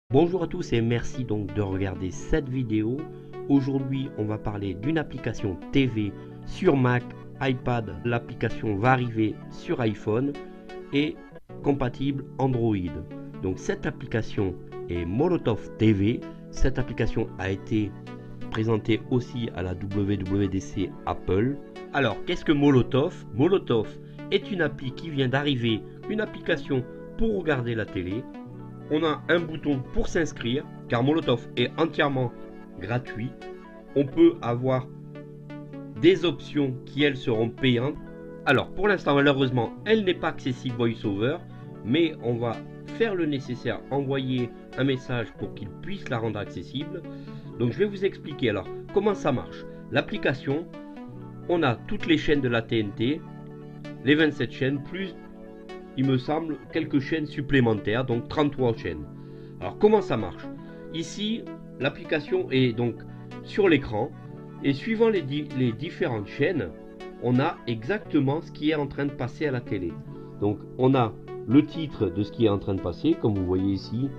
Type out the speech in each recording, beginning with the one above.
Bonjour à tous et merci donc de regarder cette vidéo. Aujourd'hui on va parler d'une application TV sur Mac, iPad. L'application va arriver sur iPhone et compatible Android. Donc cette application est Molotov TV. Cette application a été présentée aussi à la WWDC Apple. Alors qu'est-ce que Molotov? Molotov est une appli qui vient d'arriver, une application pour regarder la télé. On a un bouton pour s'inscrire, car Molotov est entièrement gratuit. On peut avoir des options qui, elles, seront payantes. Alors, pour l'instant, malheureusement, elle n'est pas accessible VoiceOver, mais on va faire le nécessaire, envoyer un message pour qu'il puisse la rendre accessible. Donc, je vais vous expliquer alors comment ça marche. L'application, on a toutes les chaînes de la TNT, les 27 chaînes, plus il me semble quelques chaînes supplémentaires, donc 33 chaînes. Alors comment ça marche? Ici l'application est donc sur l'écran et suivant les différentes chaînes, on a exactement ce qui est en train de passer à la télé. Donc on a le titre de ce qui est en train de passer, comme vous voyez ici,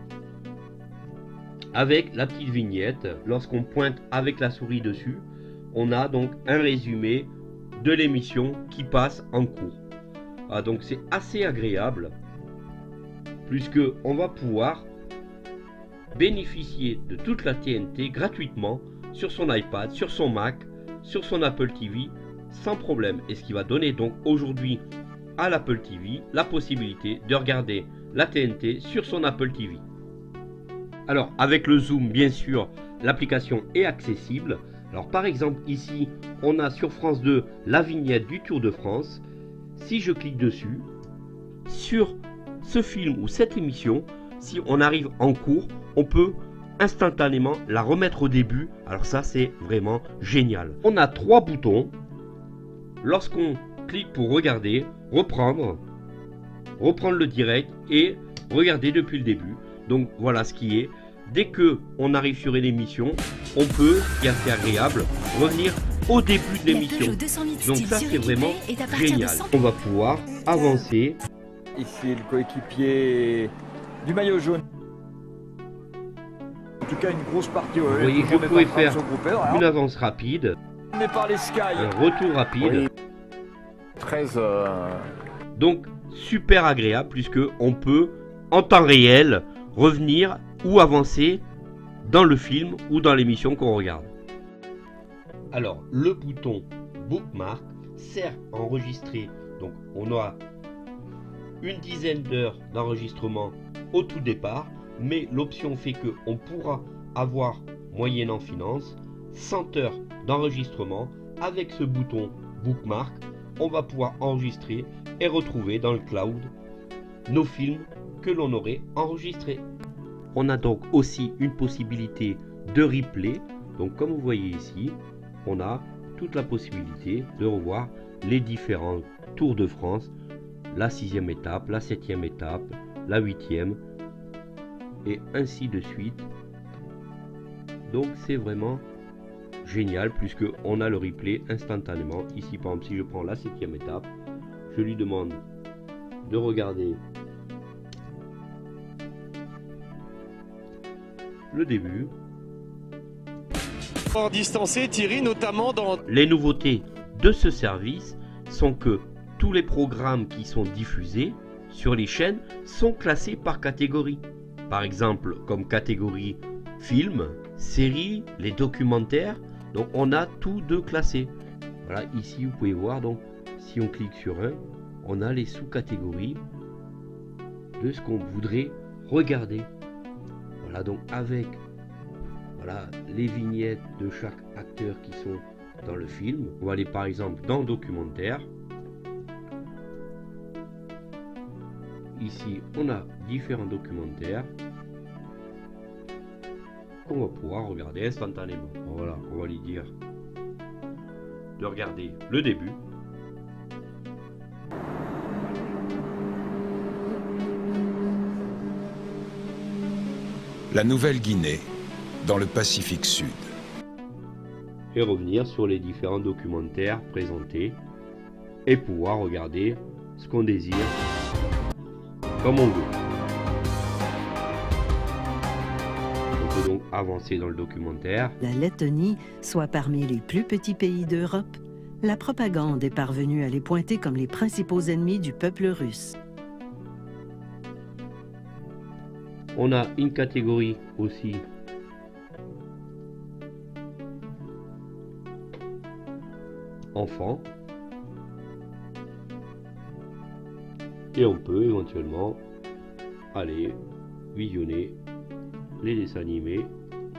avec la petite vignette. Lorsqu'on pointe avec la souris dessus, on a donc un résumé de l'émission qui passe en cours. Ah, donc c'est assez agréable puisque on va pouvoir bénéficier de toute la TNT gratuitement sur son iPad, sur son Mac, sur son Apple TV sans problème, et ce qui va donner donc aujourd'hui à l'Apple TV la possibilité de regarder la TNT sur son Apple TV. Alors avec le zoom, bien sûr, l'application est accessible. Alors par exemple ici on a sur France 2 la vignette du Tour de France. Si je clique dessus, sur ce film ou cette émission, si on arrive en cours, on peut instantanément la remettre au début. Alors ça, c'est vraiment génial. On a trois boutons. Lorsqu'on clique pour regarder, reprendre le direct et regarder depuis le début. Donc voilà ce qui est. Dès que on arrive sur une émission, on peut, ce qui est assez agréable, revenir au début de l'émission. Donc ça c'est vraiment génial. On va pouvoir avancer. Ici le coéquipier du maillot jaune. En tout cas une grosse partie. Vous voyez que vous pouvez faire une avance rapide, par les Sky. un retour rapide. Oui. 13. Donc super agréable puisque on peut en temps réel revenir ou avancer dans le film ou dans l'émission qu'on regarde. Alors le bouton bookmark sert à enregistrer, donc on aura une dizaine d'heures d'enregistrement au tout départ, mais l'option fait que on pourra avoir, moyennant finance, 100 heures d'enregistrement. Avec ce bouton bookmark, on va pouvoir enregistrer et retrouver dans le cloud nos films que l'on aurait enregistrés. On a donc aussi une possibilité de replay. Donc comme vous voyez ici, on a toute la possibilité de revoir les différents Tours de France, la 6e étape, la 7e étape, la 8e, et ainsi de suite. Donc c'est vraiment génial puisque on a le replay instantanément. Ici par exemple, si je prends la 7e étape, je lui demande de regarder le début. Distancé, Thierry, notamment dans... Les nouveautés de ce service sont que tous les programmes qui sont diffusés sur les chaînes sont classés par catégorie. Par exemple, comme catégorie film, série, les documentaires. Donc on a tous deux classés. Voilà, ici vous pouvez voir, donc si on clique sur un, on a les sous-catégories de ce qu'on voudrait regarder. Voilà, donc avec les vignettes de chaque acteur qui sont dans le film. On va aller par exemple dans documentaire. Ici on a différents documentaires qu'on va pouvoir regarder instantanément. Voilà, on va lui dire de regarder le début. La Nouvelle-Guinée, dans le Pacifique Sud. Et revenir sur les différents documentaires présentés et pouvoir regarder ce qu'on désire comme on veut. peut donc avancer dans le documentaire. La Lettonie soit parmi les plus petits pays d'Europe, la propagande est parvenue à les pointer comme les principaux ennemis du peuple russe. On a une catégorie aussi enfants. Et on peut éventuellement aller visionner les dessins animés.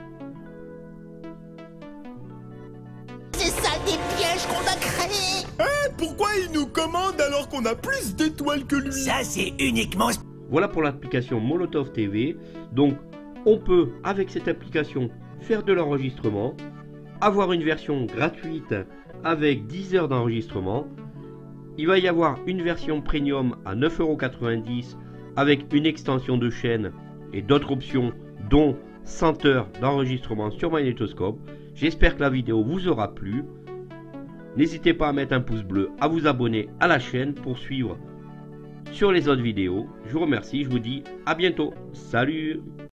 C'est ça des pièges qu'on a créés. Pourquoi il nous commande alors qu'on a plus d'étoiles que lui? Ça c'est uniquement... Voilà pour l'application Molotov TV. Donc on peut avec cette application faire de l'enregistrement, avoir une version gratuite avec 10 heures d'enregistrement. Il va y avoir une version premium à 9,90 € avec une extension de chaîne et d'autres options dont 100 heures d'enregistrement sur magnétoscope. J'espère que la vidéo vous aura plu. N'hésitez pas à mettre un pouce bleu, à vous abonner à la chaîne pour suivre sur les autres vidéos. Je vous remercie, je vous dis à bientôt. Salut!